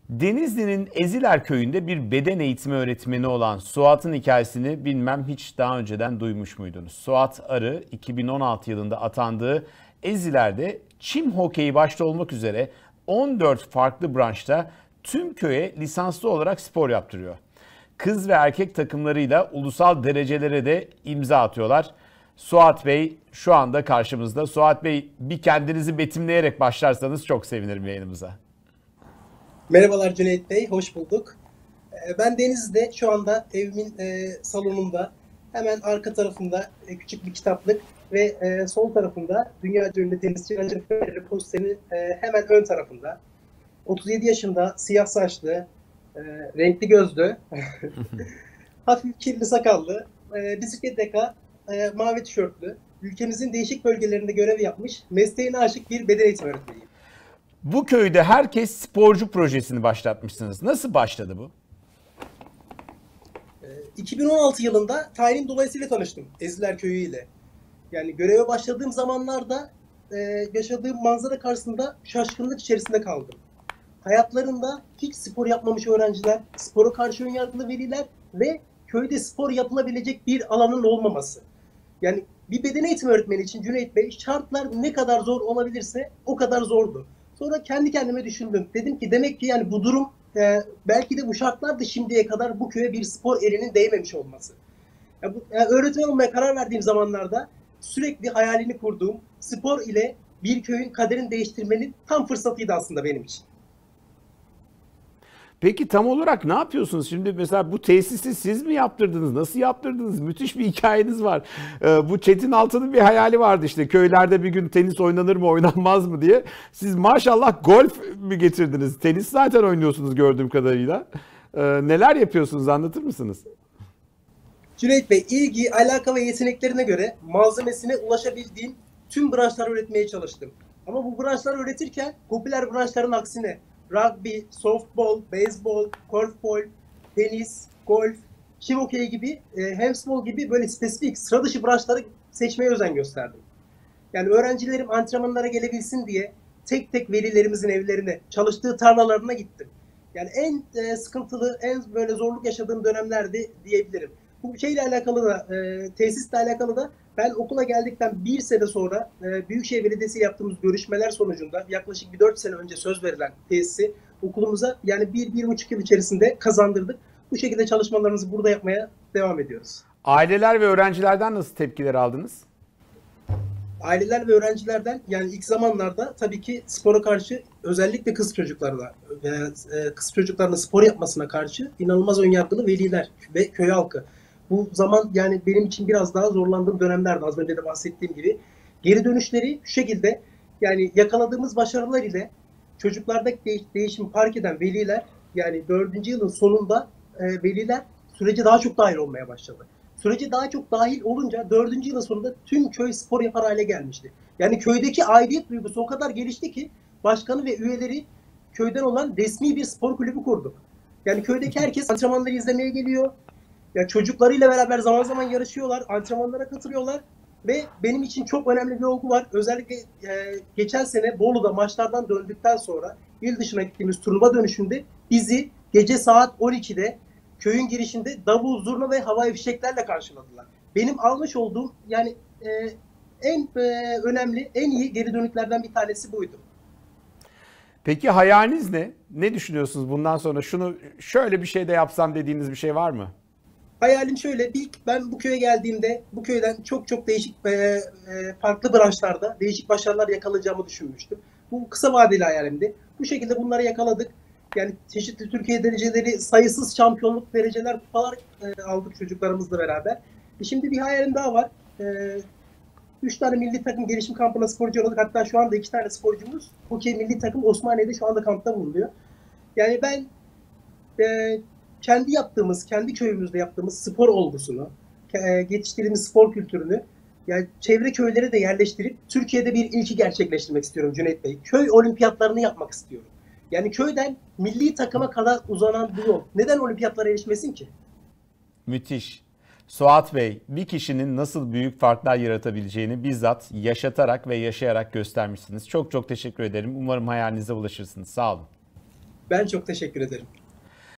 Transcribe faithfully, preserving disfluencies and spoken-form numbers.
Denizli'nin Eziler köyünde bir beden eğitimi öğretmeni olan Suat'ın hikayesini bilmem hiç daha önceden duymuş muydunuz? Suat Arı iki bin on altı yılında atandığı Eziler'de çim hokeyi başta olmak üzere on dört farklı branşta tüm köye lisanslı olarak spor yaptırıyor. Kız ve erkek takımlarıyla ulusal derecelere de imza atıyorlar. Suat Bey şu anda karşımızda. Suat Bey, bir kendinizi betimleyerek başlarsanız çok sevinirim yayınımıza. Merhabalar Cüneyt Bey, hoş bulduk. Ben Denizli'de şu anda evimin salonunda, hemen arka tarafında küçük bir kitaplık ve sol tarafında dünya ünlü tenisçi Roger Federer posterinin hemen ön tarafında. otuz yedi yaşında, siyah saçlı, renkli gözlü, hafif kirli sakallı, bisiklet deka, mavi tişörtlü, ülkemizin değişik bölgelerinde görev yapmış, mesleğine aşık bir beden eğitimi öğretmeniyim. Bu köyde herkes sporcu projesini başlatmışsınız. Nasıl başladı bu? iki bin on altı yılında tayinim dolayısıyla tanıştım Eziler Köyü ile. Yani göreve başladığım zamanlarda e, yaşadığım manzara karşısında şaşkınlık içerisinde kaldım. Hayatlarında hiç spor yapmamış öğrenciler, spora karşı önyargılı veliler ve köyde spor yapılabilecek bir alanın olmaması. Yani bir beden eğitimi öğretmeni için Cüneyt Bey, şartlar ne kadar zor olabilirse o kadar zordu. Sonra kendi kendime düşündüm. Dedim ki demek ki yani bu durum e, belki de bu şartlar da şimdiye kadar bu köye bir spor elinin değmemiş olması. Yani bu, yani öğretmen olmaya karar verdiğim zamanlarda sürekli hayalini kurduğum spor ile bir köyün kaderini değiştirmenin tam fırsatıydı aslında benim için. Peki tam olarak ne yapıyorsunuz? Şimdi mesela bu tesisi siz mi yaptırdınız? Nasıl yaptırdınız? Müthiş bir hikayeniz var. Ee, bu Çetin Altan'ın bir hayali vardı işte. Köylerde bir gün tenis oynanır mı oynanmaz mı diye. Siz maşallah golf mü getirdiniz? Tenis zaten oynuyorsunuz gördüğüm kadarıyla. Ee, neler yapıyorsunuz, anlatır mısınız? Cüneyt Bey, ilgi, alaka ve yeteneklerine göre malzemesine ulaşabildiğim tüm branşları öğretmeye çalıştım. Ama bu branşları öğretirken popüler branşların aksine rugby, softball, beyzbol, korfbol, tenis, golf, çim hokeyi gibi, e, handball gibi böyle spesifik sıra dışı branşları seçmeye özen gösterdim. Yani öğrencilerim antrenmanlara gelebilsin diye tek tek velilerimizin evlerine, çalıştığı tarlalarına gittim. Yani en e, sıkıntılı, en böyle zorluk yaşadığım dönemlerdi diyebilirim. Bu şeyle alakalı da, e, tesisle alakalı da ben okula geldikten bir sene sonra e, Büyükşehir Belediyesi yaptığımız görüşmeler sonucunda yaklaşık bir dört sene önce söz verilen tesisi okulumuza yani bir, bir buçuk yıl içerisinde kazandırdık. Bu şekilde çalışmalarımızı burada yapmaya devam ediyoruz. Aileler ve öğrencilerden nasıl tepkiler aldınız? Aileler ve öğrencilerden yani ilk zamanlarda tabii ki spora karşı, özellikle kız çocuklarına veya kız çocuklarına spor yapmasına karşı inanılmaz önyargılı veliler ve köy halkı. Bu zaman yani benim için biraz daha zorlandığım dönemlerdi, az önce de bahsettiğim gibi. Geri dönüşleri şu şekilde, yani yakaladığımız başarılar ile çocuklardaki değiş, değişimi fark eden veliler, yani dördüncü yılın sonunda e, veliler sürece daha çok dahil olmaya başladı. Sürece daha çok dahil olunca dördüncü yılın sonunda tüm köy spor yapar hale gelmişti. Yani köydeki aidiyet duygusu o kadar gelişti ki başkanı ve üyeleri köyden olan resmi bir spor kulübü kurduk. Yani köydeki herkes antrenmanları izlemeye geliyor. Ya çocuklarıyla beraber zaman zaman yarışıyorlar, antrenmanlara katılıyorlar ve benim için çok önemli bir olgu var. Özellikle e, geçen sene Bolu'da maçlardan döndükten sonra il dışına gittiğimiz turnuva dönüşünde bizi gece saat on ikide köyün girişinde davul, zurna ve havai fişeklerle karşıladılar. Benim almış olduğum yani e, en e, önemli, en iyi geri dönüklerden bir tanesi buydu. Peki hayaliniz ne? Ne düşünüyorsunuz bundan sonra? Şunu şöyle bir şey de yapsam dediğiniz bir şey var mı? Hayalim şöyle, ilk ben bu köye geldiğimde bu köyden çok çok değişik e, e, farklı branşlarda değişik başarılar yakalayacağımı düşünmüştüm. Bu kısa vadeli hayalimdi. Bu şekilde bunları yakaladık. Yani çeşitli Türkiye dereceleri, sayısız şampiyonluk dereceler, kupalar e, aldık çocuklarımızla beraber. E şimdi bir hayalim daha var. E, üç tane milli takım gelişim kampına sporcu olduk. Hatta şu anda iki tane sporcumuz hokey milli takım Osmaniye'de şu anda kampta bulunuyor. Yani ben e, kendi yaptığımız, kendi köyümüzde yaptığımız spor olgusunu, yetiştirdiğimiz spor kültürünü yani çevre köylere de yerleştirip Türkiye'de bir ilki gerçekleştirmek istiyorum Cüneyt Bey. Köy olimpiyatlarını yapmak istiyorum. Yani köyden milli takıma kadar uzanan bu yol. Neden olimpiyatlara erişmesin ki? Müthiş. Suat Bey, bir kişinin nasıl büyük farklar yaratabileceğini bizzat yaşatarak ve yaşayarak göstermişsiniz. Çok çok teşekkür ederim. Umarım hayalinize ulaşırsınız. Sağ olun. Ben çok teşekkür ederim.